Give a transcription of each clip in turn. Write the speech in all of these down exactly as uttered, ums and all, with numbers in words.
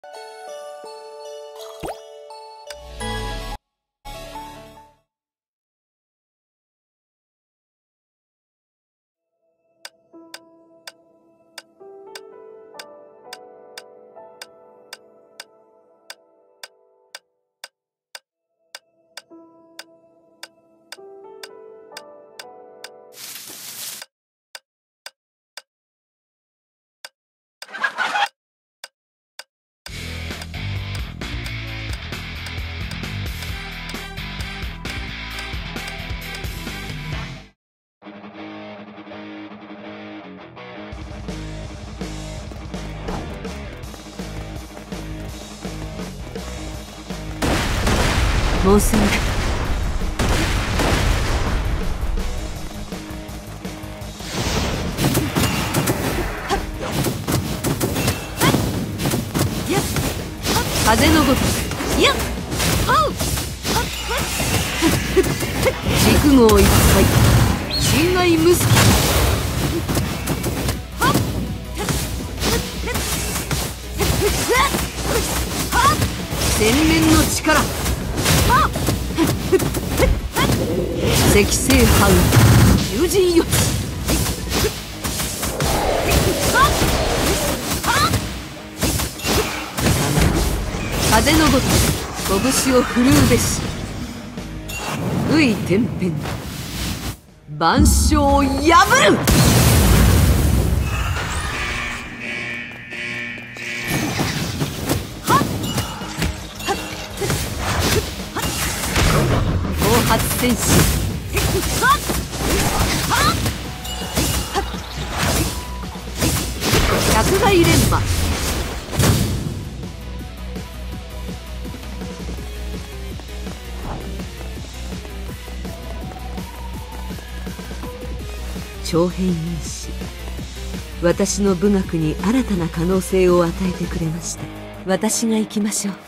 もうすぐだ。風のごとくやっ陸号一体侵害無隙天面の力赤星藩友人よ風のごとく拳を振るうべしうい天変万象を破る後発戦士百害連馬長編因子私の武学に新たな可能性を与えてくれました。私が行きましょう。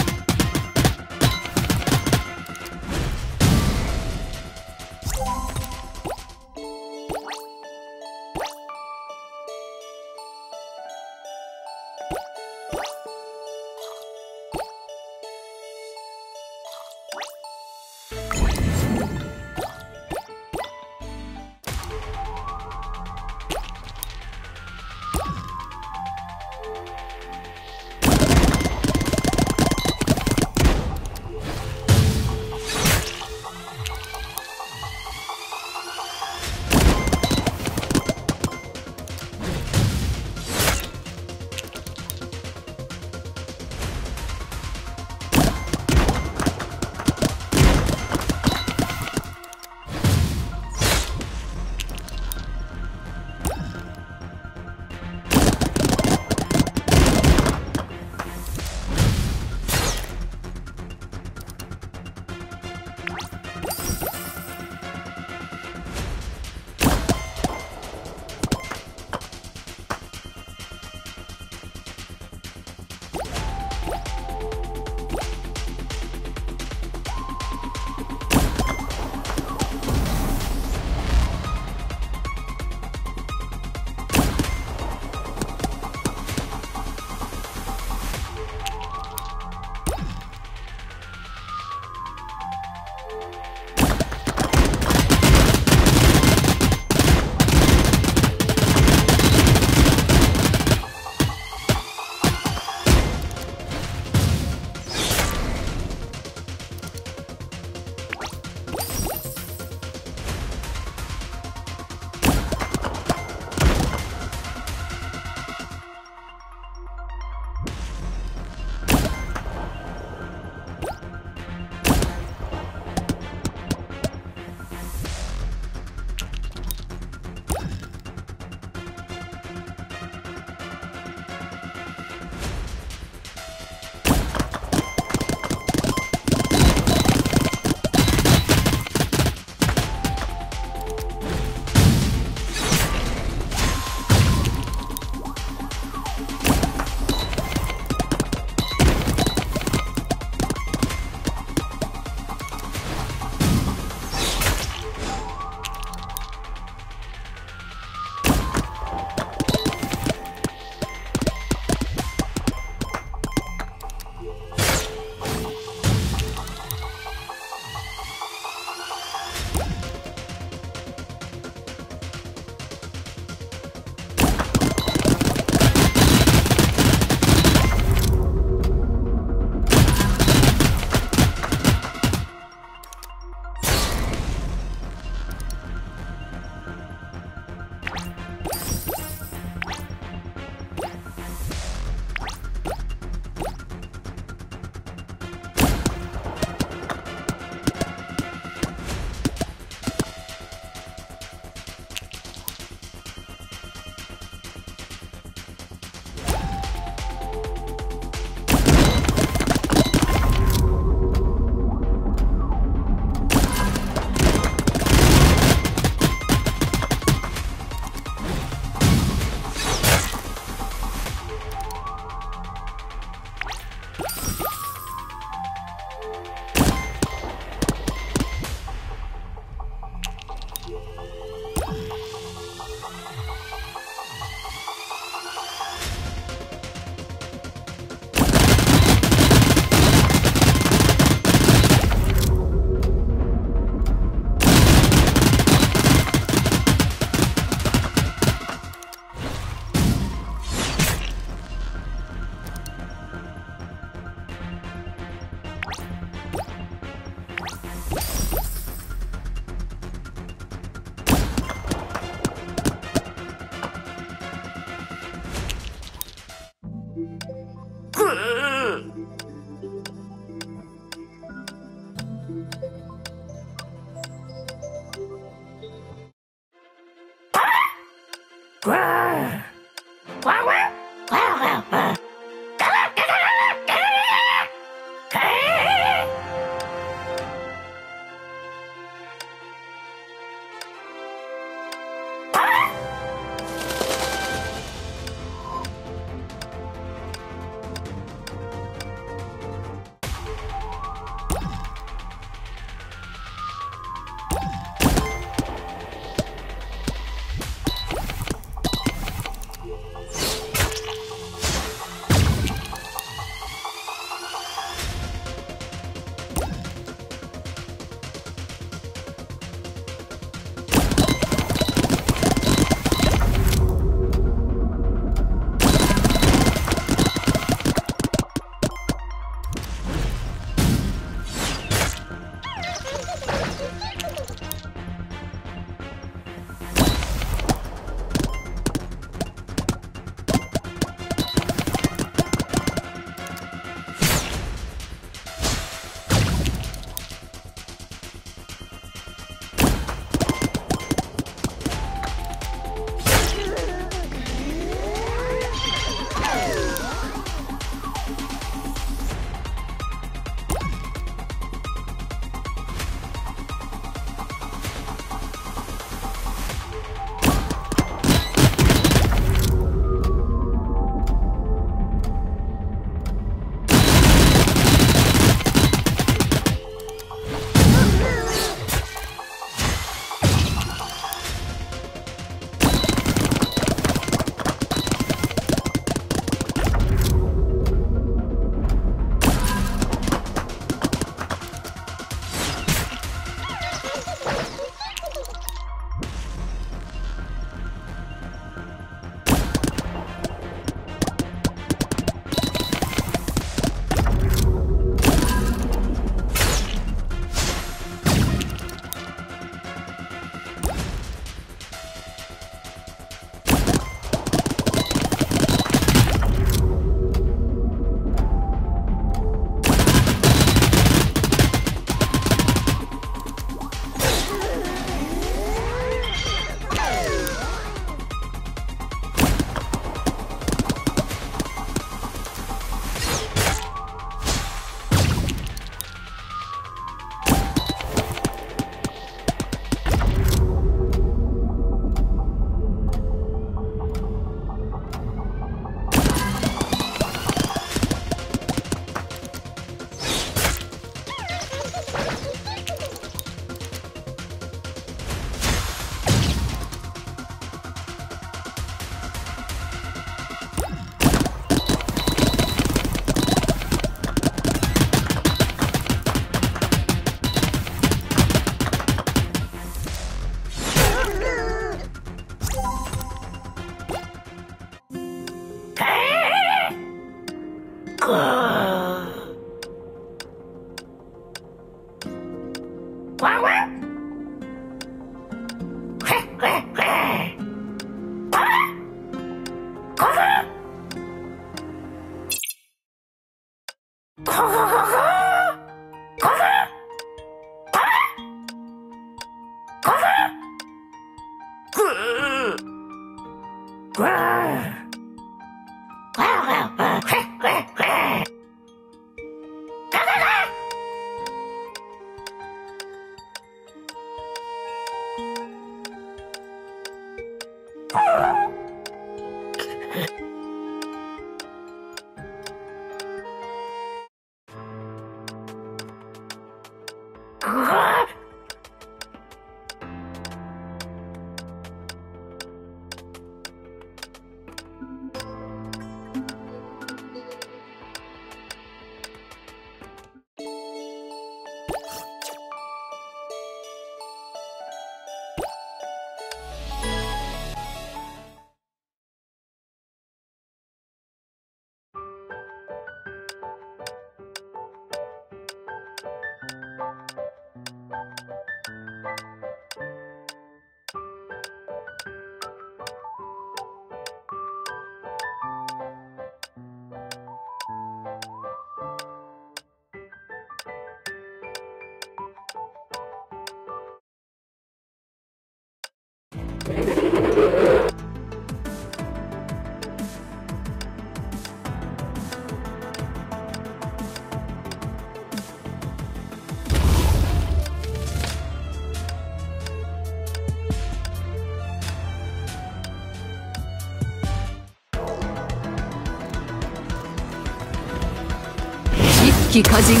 気過人。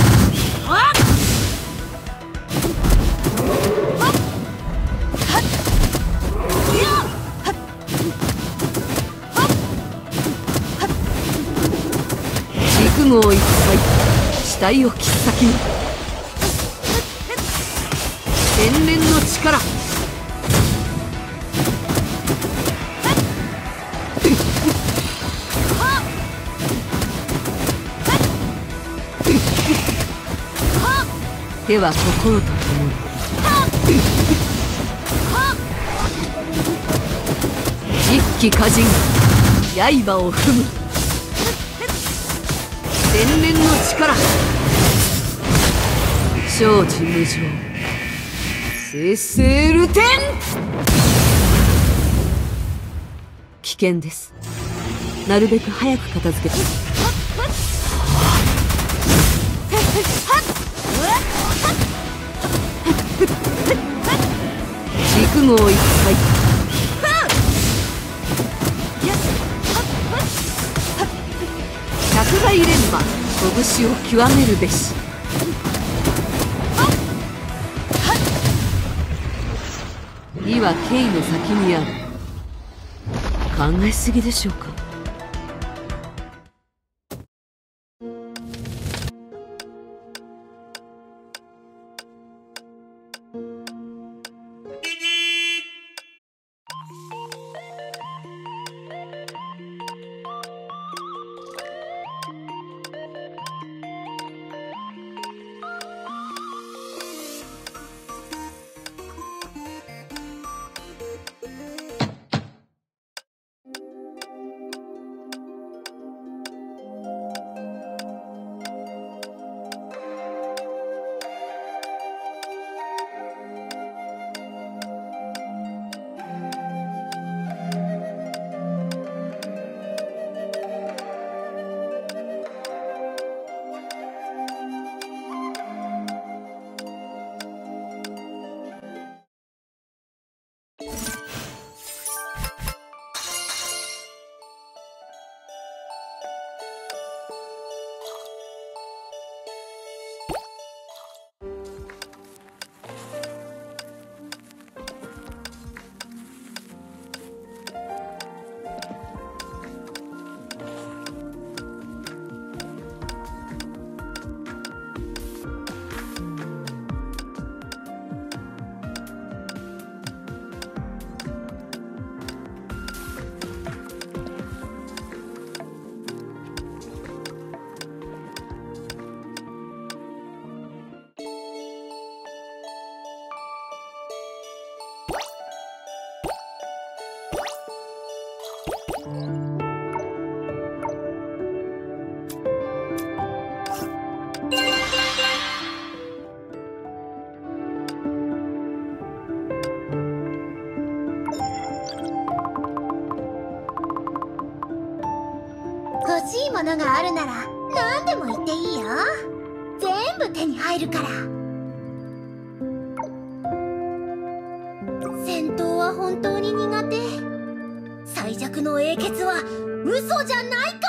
陸号一切死体を切っ先に天然の力。手は心と共に。一気過人刃を踏む天然の力。生死無常生々流天。危険です。なるべく早く片付けて。陸号一切百害連覇拳を極めるべし。義は敬の先にある。考えすぎでしょうか。 欲しいものがあるなら何でも言っていいよ。全部手に入るから。戦闘は本当に苦手。最弱の英傑は嘘じゃないから。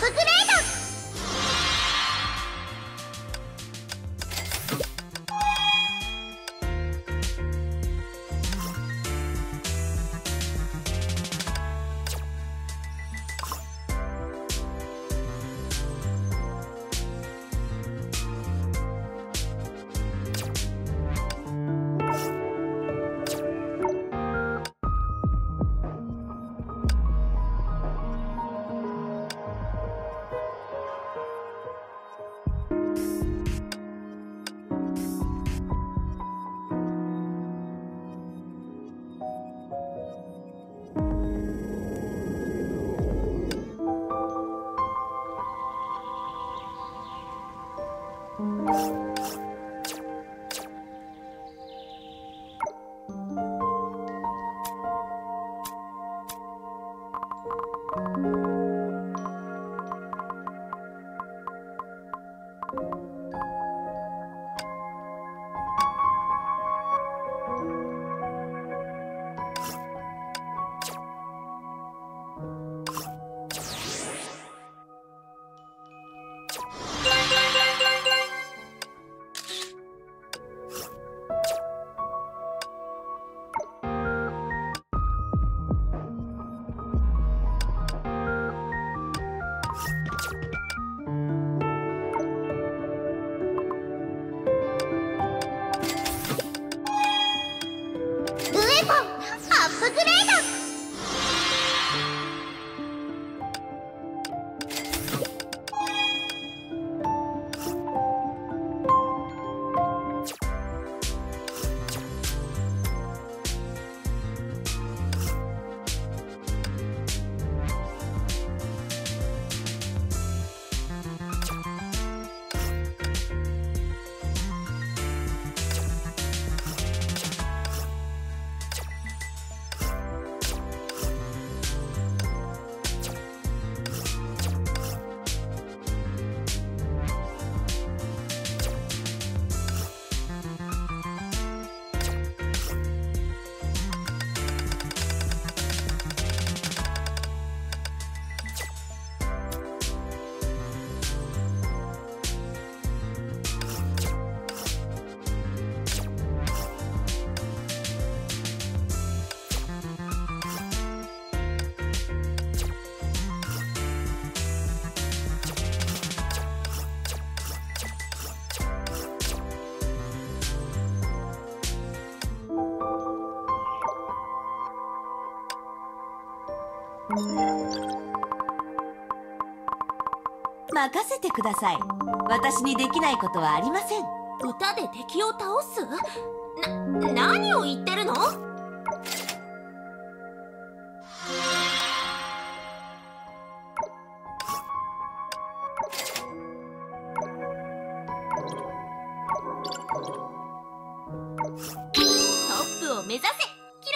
プグレード。 任せてください。私にできないことはありません。 歌で敵を倒す？な、何を言ってるの？トップを目指せ、キラ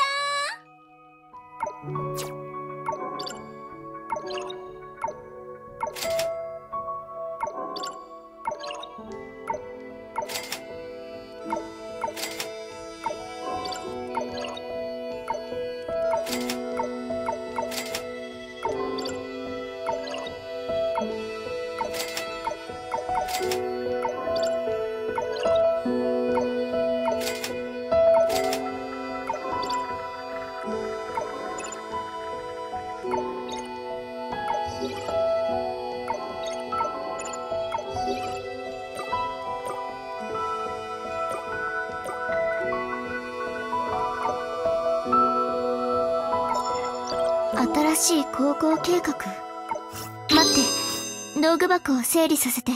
ー！ 新しい高校計画。待って、道具箱を整理させて。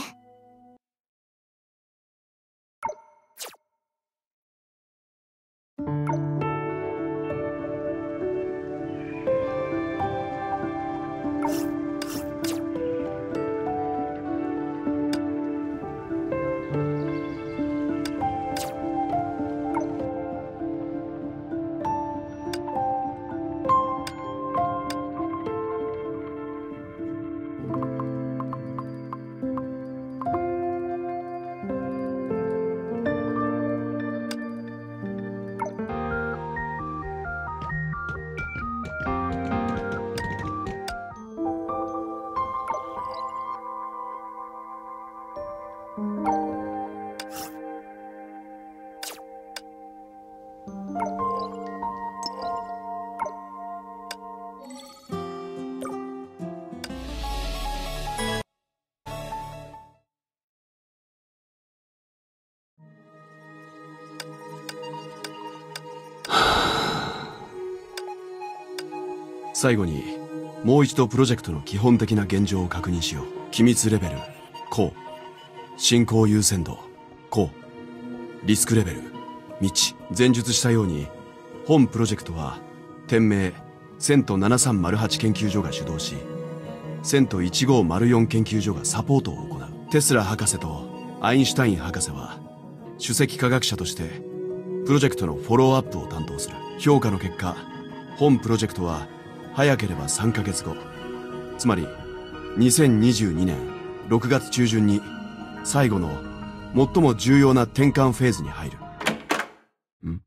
最後にもう一度プロジェクトの基本的な現状を確認しよう。機密レベル高、進行優先度高、リスクレベル未知。前述したように本プロジェクトは店名セントななさんまるはち研究所が主導し、セントいちごーまるよん研究所がサポートを行う。テスラ博士とアインシュタイン博士は首席科学者としてプロジェクトのフォローアップを担当する。評価の結果、本プロジェクトは早ければさんかげつご、つまりにせんにじゅうにねんろくがつ中旬に最後の最も重要な転換フェーズに入る。ん？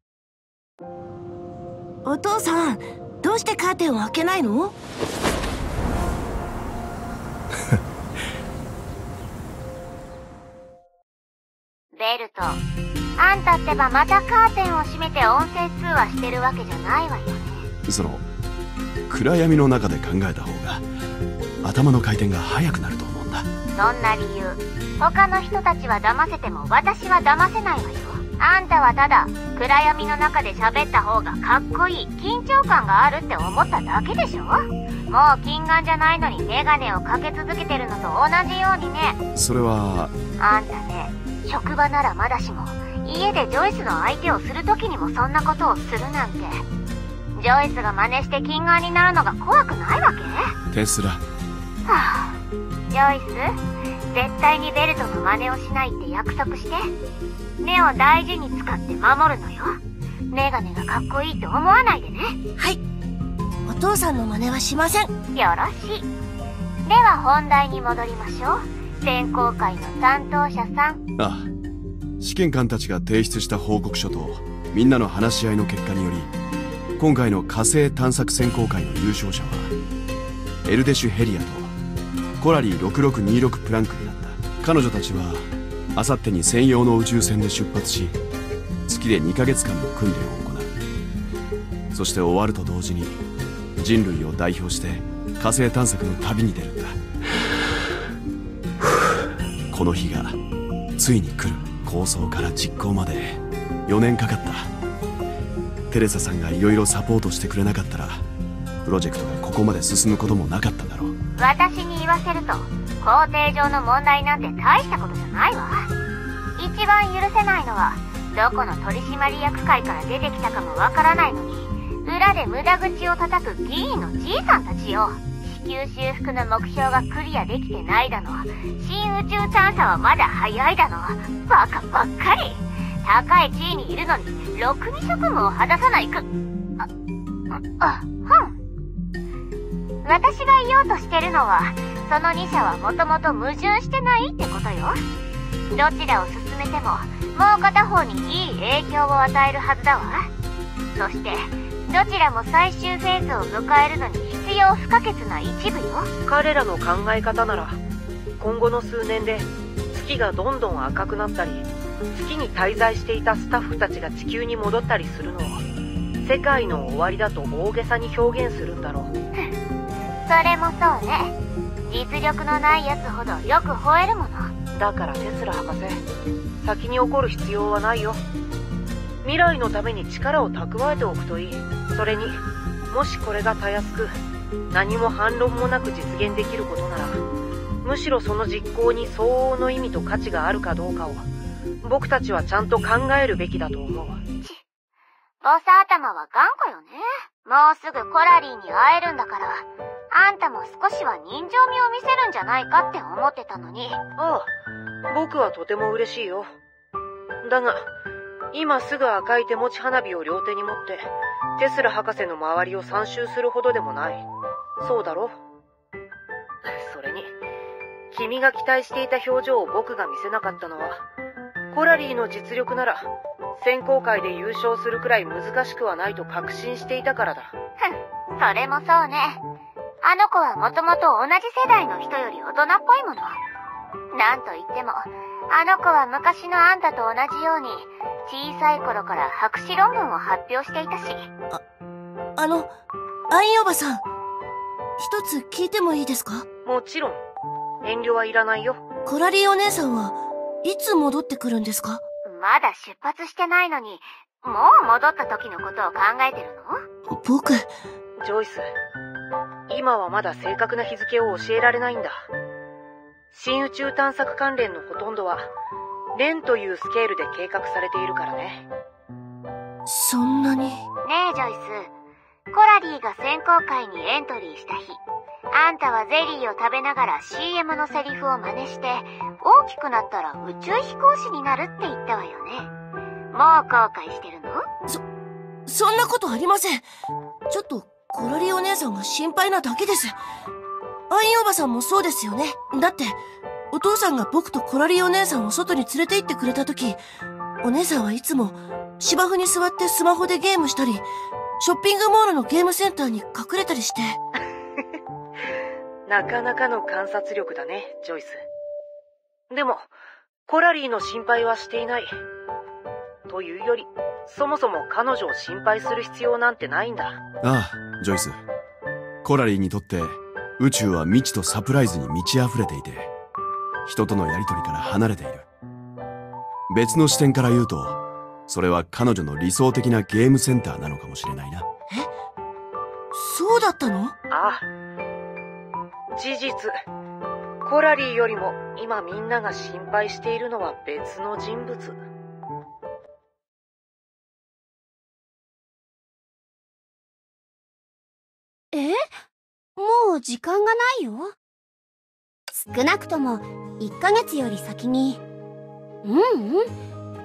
お父さん、どうしてカーテンを開けないの？ ベルト、あんたってばまたカーテンを閉めて音声通話してるわけじゃないわよね。 その暗闇の中で考えた方が頭の回転が速くなると思うんだ。 そんな理由、他の人たちは騙せても私は騙せないわよ。あんたはただ暗闇の中で喋った方がかっこいい、緊張感があるって思っただけでしょ。もう近眼じゃないのにメガネをかけ続けてるのと同じようにね。 それはあんたね、職場ならまだしも家でジョイスの相手をする時にもそんなことをするなんて。ジョイスが真似して近眼になるのが怖くないわけ？ テスラ。 はあ、ジョイス、絶対にベルトの真似をしないって約束して。目を大事に使って守るのよ。メガネがかっこいいと思わないでね。 はい。お父さんの真似はしません。 よろしい。では本題に戻りましょう。選考会の担当者さん。 ああ、試験官たちが提出した報告書とみんなの話し合いの結果により、今回の火星探索選考会の優勝者はエルデシュ・ヘリアとコラリーろくろくにろくプランクになった。彼女たちはあさってに専用の宇宙船で出発し、月でにかげつかんの訓練を行う。そして終わると同時に人類を代表して火星探索の旅に出るんだ。この日がついに来る。構想から実行までよねんかかった。テレサさんがいろいろサポートしてくれなかったらプロジェクトがここまで進むこともなかっただろう。 私に言わせると工程上の問題なんて大したことじゃないわ。一番許せないのはどこの取締役会から出てきたかもわからないのに裏で無駄口を叩く議員のじいさんたちよ。地球修復の目標がクリアできてないだの、新宇宙探査はまだ早いだの、バカばっかり。高い地位にいるのにろくに職務を果たさないく。あ、あ、ふん。私が言おうとしてるのはそのに社はもともと矛盾してないってことよ。どちらを進めてももう片方にいい影響を与えるはずだわ。そしてどちらも最終フェーズを迎えるのに必要不可欠な一部よ。 彼らの考え方なら今後の数年で月がどんどん赤くなったり、月に滞在していたスタッフたちが地球に戻ったりするのを世界の終わりだと大げさに表現するんだろう。 それもそうね。実力のないやつほどよく吠えるもの。 だからテスラ博士、先に怒る必要はないよ。未来のために力を蓄えておくといい。それにもしこれがたやすく何も反論もなく実現できることなら、むしろその実行に相応の意味と価値があるかどうかを僕たちはちゃんと考えるべきだと思う。 ち、ボス頭は頑固よね。もうすぐコラリーに会えるんだから、あんたも少しは人情味を見せるんじゃないかって思ってたのに。 ああ、僕はとても嬉しいよ。だが今すぐ赤い手持ち花火を両手に持ってテスラ博士の周りをさん周するほどでもない。そうだろ？それに君が期待していた表情を僕が見せなかったのは、コラリーの実力なら選考会で優勝するくらい難しくはないと確信していたからだ。 ふん、それもそうね。あの子はもともと同じ世代の人より大人っぽいもの。なんといってもあの子は昔のあんたと同じように小さい頃から博士論文を発表していたし。 あ、あの、アインおばさん、一つ聞いてもいいですか？ もちろん、遠慮はいらないよ。 コラリーお姉さんはいつ戻ってくるんですか？ まだ出発してないのに、もう戻った時のことを考えてるの？ 僕、 ジョイス、 今はまだ正確な日付を教えられないんだ。新宇宙探索関連のほとんどは年というスケールで計画されているからね。 そんなに。 ねえジョイス、コラリーが選考会にエントリーした日、あんたはゼリーを食べながら シーエム のセリフを真似して、大きくなったら宇宙飛行士になるって言ったわよね。もう後悔してるの？ そ、そんなことありません。ちょっとコラリーお姉さんが心配なだけです。アインおばさんもそうですよね。だってお父さんが僕とコラリーお姉さんを外に連れて行ってくれた時、お姉さんはいつも芝生に座ってスマホでゲームしたり、ショッピングモールのゲームセンターに隠れたりして。 なかなかの観察力だね、ジョイス。でもコラリーの心配はしていない。というより、そもそも彼女を心配する必要なんてないんだ。 ああ、ジョイス。コラリーにとって宇宙は未知とサプライズに満ち溢れていて、人とのやりとりから離れている。別の視点から言うと、それは彼女の理想的なゲームセンターなのかもしれないな。 え？そうだったの？ ああ。事実、コラリーよりも今みんなが心配しているのは別の人物。 え？もう時間がないよ。少なくともいっかげつより先に。うんうん。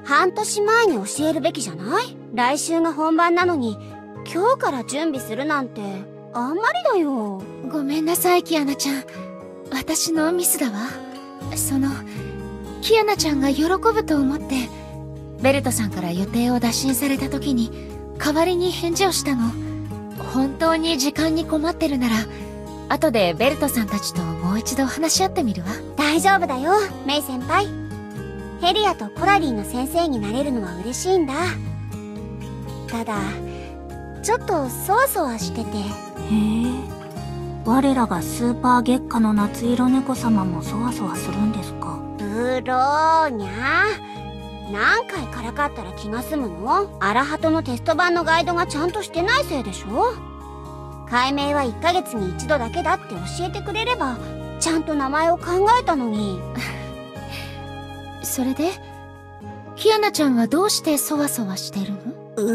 半年前に教えるべきじゃない？来週が本番なのに今日から準備するなんてあんまりだよ。 ごめんなさい、キアナちゃん。私のミスだわ。その、キアナちゃんが喜ぶと思って、ベルトさんから予定を打診された時に代わりに返事をしたの。本当に時間に困ってるなら、後でベルトさんたちともう一度話し合ってみるわ。 大丈夫だよ、メイ先輩。ヘリアとコラリーの先生になれるのは嬉しいんだ。ただ、ちょっとそわそわしてて。 へえ。我らがスーパー月下の夏色猫様もそわそわするんですか？ ブローニャ。何回からかったら気が済むの？アラハトのテスト版のガイドがちゃんとしてないせいでしょ？解明はいっかげつに一度だけだって教えてくれれば、ちゃんと名前を考えたのに。 それで、キアナちゃんはどうしてそわそわしてるの？ う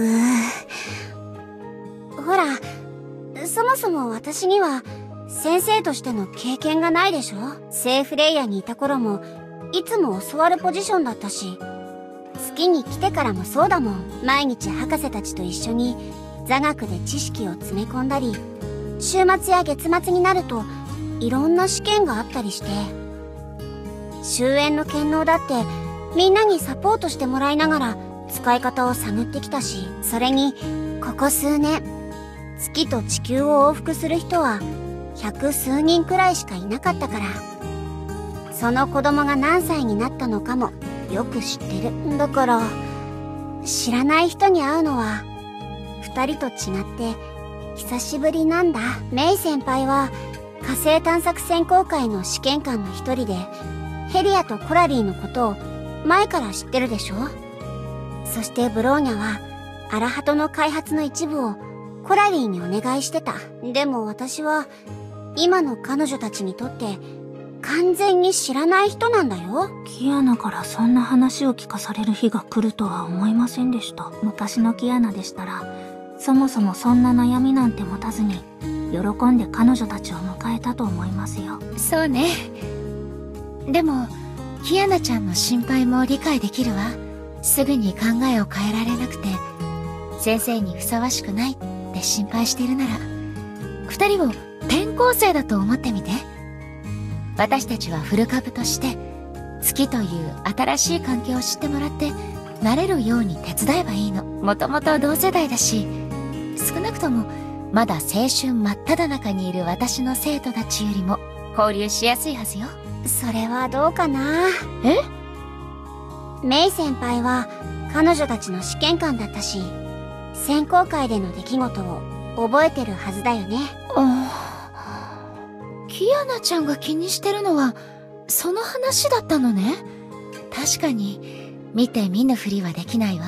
ー。ほら、そもそも私には先生としての経験がないでしょ？聖フレイヤにいた頃もいつも教わるポジションだったし、月に来てからもそうだもん。毎日博士たちと一緒に座学で知識を詰め込んだり、週末や月末になるといろんな試験があったりして、終焉の権能だってみんなにサポートしてもらいながら使い方を探ってきたし、それにここ数年月と地球を往復する人は百数人くらいしかいなかったから、その子供が何歳になったのかもよく知ってる。だから知らない人に会うのは二人と違って久しぶりなんだ。メイ先輩は火星探索選考会の試験官の一人で、ヘリアとコラリーのことを前から知ってるでしょ？そしてブローニャはアラハトの開発の一部をコラリーにお願いしてた。でも私は今の彼女たちにとって完全に知らない人なんだよ。 キアナからそんな話を聞かされる日が来るとは思いませんでした。昔のキアナでしたら、そもそもそんな悩みなんて持たずに喜んで彼女たちを迎えたと思いますよ。 そうね。でもキアナちゃんの心配も理解できるわ。すぐに考えを変えられなくて先生にふさわしくないって心配しているなら、二人を転校生だと思ってみて。私たちはフル株として月という新しい環境を知ってもらって慣れるように手伝えばいいの。もともと同世代だし、少なくともまだ青春真っ只中にいる私の生徒たちよりも交流しやすいはずよ。 それはどうかな。 え？ メイ先輩は彼女たちの試験官だったし、選考会での出来事を覚えてるはずだよね。 ああ、キアナちゃんが気にしてるのはその話だったのね。確かに見て見ぬふりはできないわ。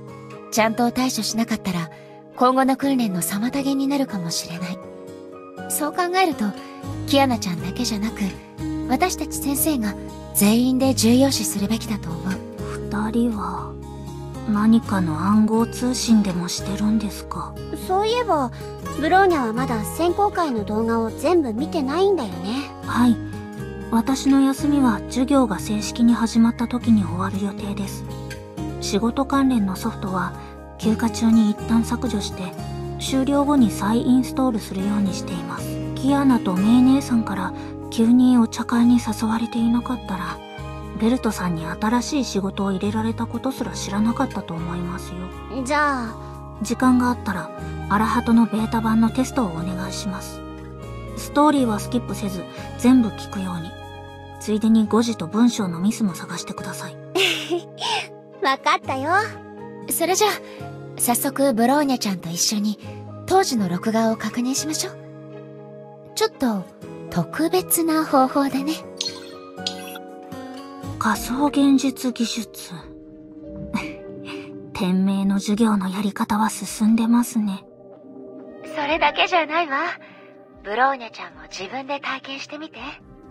ちゃんと対処しなかったら今後の訓練の妨げになるかもしれない。 そう考えると、キアナちゃんだけじゃなく、私たち先生が全員で重要視するべきだと思う。 二人は、何かの暗号通信でもしてるんですか？ そういえば、ブローニャはまだ選考会の動画を全部見てないんだよね。 はい。私の休みは授業が正式に始まった時に終わる予定です。仕事関連のソフトは休暇中に一旦削除して、終了後に再インストールするようにしています。キアナとメイ姉さんから急にお茶会に誘われていなかったら、ベルトさんに新しい仕事を入れられたことすら知らなかったと思いますよ。 じゃあ、 時間があったら、アラハトのベータ版のテストをお願いします。ストーリーはスキップせず、全部聞くように。ついでに誤字と文章のミスも探してください。 わかったよ。 それじゃあ、早速ブローニャちゃんと一緒に当時の録画を確認しましょう。ちょっと特別な方法でね。 仮想現実技術。天命の授業のやり方は進んでますね。 それだけじゃないわ。ブローニャちゃんも自分で体験してみて。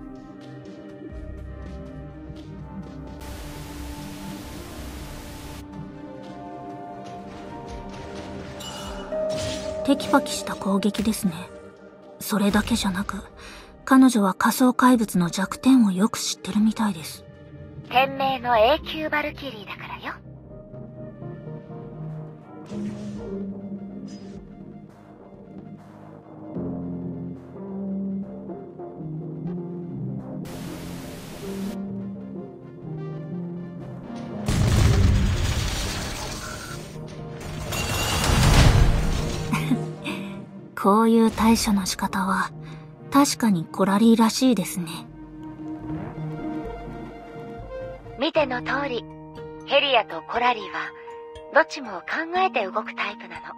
テキパキした攻撃ですね。それだけじゃなく、彼女は仮想怪物の弱点をよく知ってるみたいです。 天命の永久バルキリーだからよ。 こういう対処の仕方は、確かにコラリーらしいですね。 見ての通り、ヘリアとコラリーは、どっちも考えて動くタイプな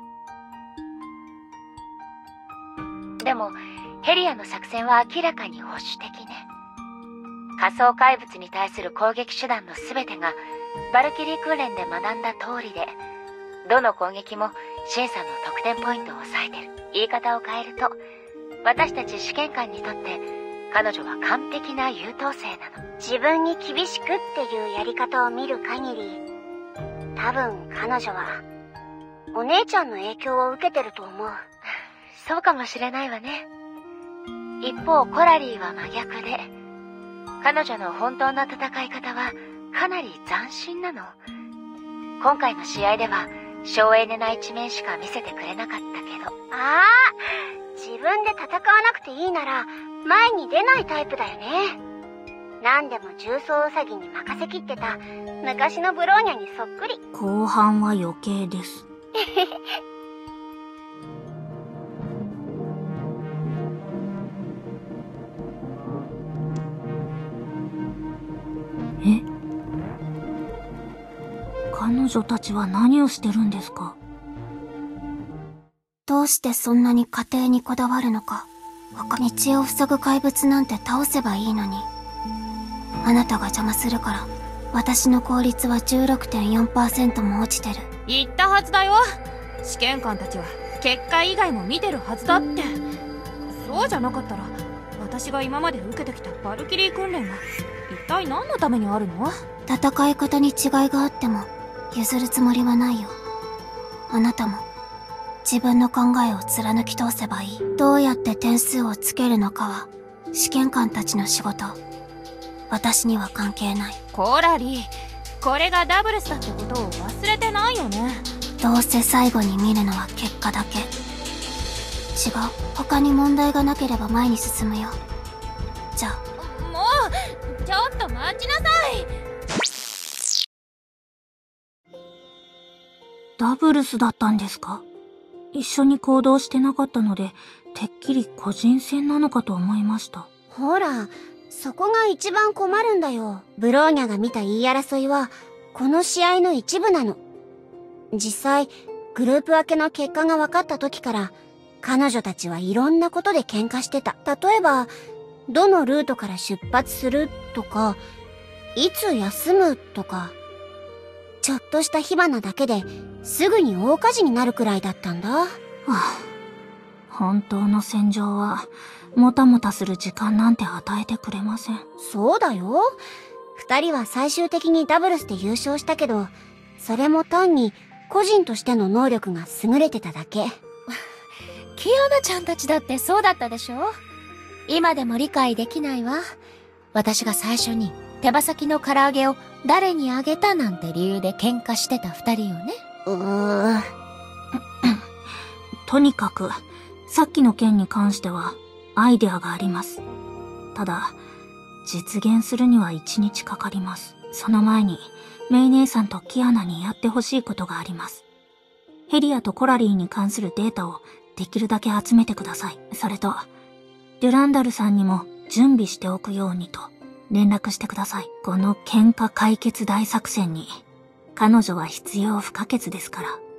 の。でも、ヘリアの作戦は明らかに保守的ね。仮想怪物に対する攻撃手段の全てが、バルキリー訓練で学んだ通りで、どの攻撃も審査の得点ポイントを抑えてる。言い方を変えると、私たち試験官にとって、彼女は完璧な優等生なの。 自分に厳しくっていうやり方を見る限り、多分彼女は、お姉ちゃんの影響を受けてると思う。 そうかもしれないわね。一方、コラリーは真逆で、彼女の本当の戦い方はかなり斬新なの。今回の試合では、省エネな一面しか見せてくれなかったけど。 ああ、自分で戦わなくていいなら前に出ないタイプだよね。何でも重装ウサギに任せきってた昔のブローニャにそっくり。 後半は余計です。え？彼女たちは何をしてるんですか？ どうしてそんなに家庭にこだわるのか。他道を塞ぐ怪物なんて倒せばいいのに。あなたが邪魔するから、私の効率は じゅうろくてんよんパーセント も落ちてる。 言ったはずだよ。試験官たちは結果以外も見てるはずだって。そうじゃなかったら、私が今まで受けてきたバルキリー訓練は一体何のためにあるの？ 戦い方に違いがあっても譲るつもりはないよ。あなたも自分の考えを貫き通せばいい。どうやって点数をつけるのかは試験官たちの仕事。私には関係ない。 コラリー、これがダブルスだってことを忘れてないよね。 どうせ最後に見るのは結果だけ。違う。他に問題がなければ前に進むよ。じゃあ。 もう、ちょっと待ちなさい。 ダブルスだったんですか？一緒に行動してなかったので、てっきり個人戦なのかと思いました。 ほら、そこが一番困るんだよ。ブローニャが見た言い争いは、この試合の一部なの。実際、グループ分けの結果が分かった時から、彼女たちはいろんなことで喧嘩してた。例えば、どのルートから出発するとか、いつ休むとか、ちょっとした火花だけですぐに大火事になるくらいだったんだ。はあ、 本当の戦場は、もたもたする時間なんて与えてくれません。 そうだよ。二人は最終的にダブルスで優勝したけど、それも単に個人としての能力が優れてただけ。 キアナちゃんたちだってそうだったでしょ？今でも理解できないわ。私が最初に手羽先の唐揚げを誰にあげたなんて理由で喧嘩してた二人よね。 うーん。 とにかく、さっきの件に関しては、アイデアがあります。ただ、実現するには一日かかります。その前に、メイ姉さんとキアナにやってほしいことがあります。ヘリアとコラリーに関するデータをできるだけ集めてください。それと、デュランダルさんにも準備しておくようにと連絡してください。この喧嘩解決大作戦に、彼女は必要不可欠ですから。